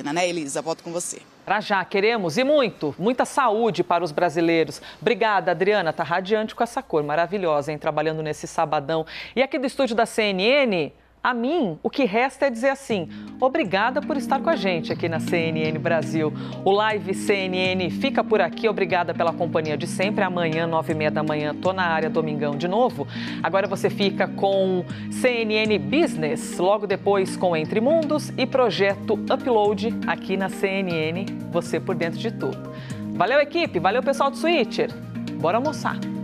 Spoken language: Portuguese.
vacina, né, Elisa? Volto com você. Pra já, queremos, e muita saúde para os brasileiros. Obrigada, Adriana, tá radiante com essa cor maravilhosa, hein, trabalhando nesse sabadão. E aqui do estúdio da CNN, a mim, o que resta é dizer assim, obrigada por estar com a gente aqui na CNN Brasil. O Live CNN fica por aqui, obrigada pela companhia de sempre. Amanhã, 9h30 da manhã, tô na área Domingão de novo. Agora você fica com CNN Business, logo depois com Entre Mundos e Projeto Upload aqui na CNN, você por dentro de tudo. Valeu, equipe, valeu, pessoal do Switcher. Bora almoçar.